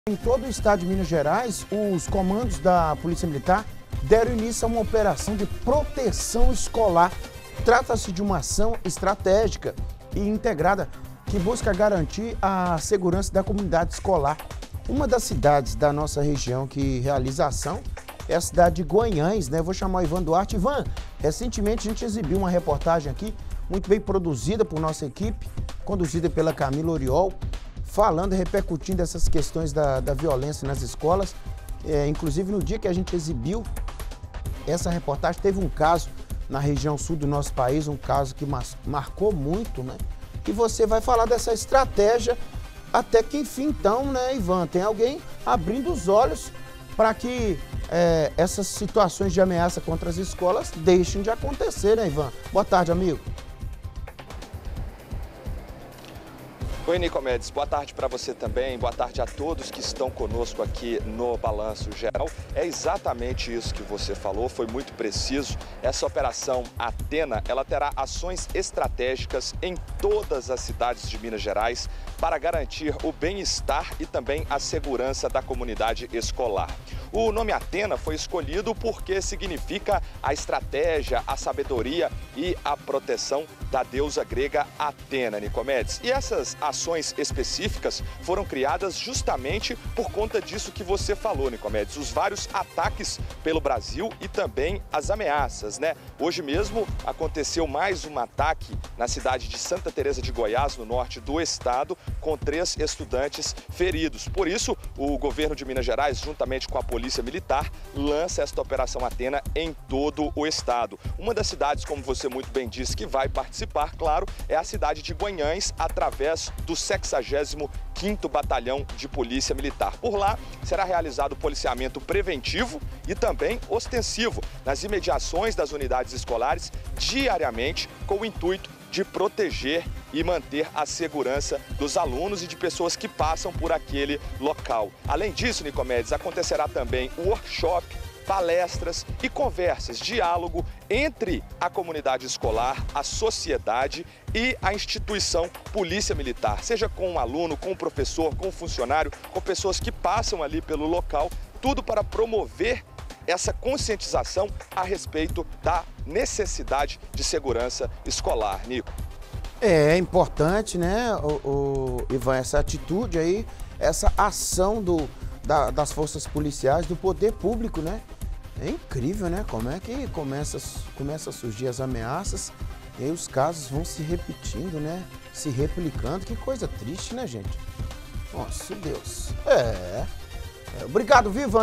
Em todo o estado de Minas Gerais, os comandos da Polícia Militar deram início a uma operação de proteção escolar. Trata-se de uma ação estratégica e integrada que busca garantir a segurança da comunidade escolar. Uma das cidades da nossa região que realiza a ação é a cidade de Guanhães, né? Vou chamar o Ivan Duarte. Ivan, recentemente a gente exibiu uma reportagem aqui, muito bem produzida por nossa equipe, conduzida pela Camila Oriol, falando e repercutindo essas questões da violência nas escolas. Inclusive, no dia que a gente exibiu essa reportagem, teve um caso na região sul do nosso país, um caso que marcou muito, né? E você vai falar dessa estratégia até que, enfim, então, né, Ivan, tem alguém abrindo os olhos para que essas situações de ameaça contra as escolas deixem de acontecer, né, Ivan? Boa tarde, amigo. Oi, Nicomedes, boa tarde para você também, boa tarde a todos que estão conosco aqui no Balanço Geral. É exatamente isso que você falou, foi muito preciso. Essa operação Atena, ela terá ações estratégicas em todas as cidades de Minas Gerais para garantir o bem-estar e também a segurança da comunidade escolar. O nome Atena foi escolhido porque significa a estratégia, a sabedoria e a proteção da deusa grega Atena, Nicomedes. E essas ações específicas foram criadas justamente por conta disso que você falou, Nicomedes, os vários ataques pelo Brasil e também as ameaças, né? Hoje mesmo aconteceu mais um ataque na cidade de Santa Teresa de Goiás, no norte do estado, com 3 estudantes feridos. Por isso, o governo de Minas Gerais, juntamente com a Polícia Militar, lança esta Operação Atena em todo o estado. Uma das cidades, como você muito bem disse, que vai participar, claro, é a cidade de Guanhães, através do 65º Batalhão de Polícia Militar. Por lá, será realizado policiamento preventivo e também ostensivo nas imediações das unidades escolares diariamente, com o intuito de proteger e manter a segurança dos alunos e de pessoas que passam por aquele local. Além disso, Nicomedes, acontecerá também o workshop, palestras e conversas, diálogo entre a comunidade escolar, a sociedade e a instituição Polícia Militar, seja com um aluno, com um professor, com um funcionário, com pessoas que passam ali pelo local, tudo para promover essa conscientização a respeito da necessidade de segurança escolar, Nico. É importante, né, Ivan, essa atitude aí, essa ação das forças policiais, do poder público, né? É incrível, né? Como é que começa a surgir as ameaças e aí os casos vão se repetindo, né? Se replicando. Que coisa triste, né, gente? Nossa, Deus. Obrigado, Viva.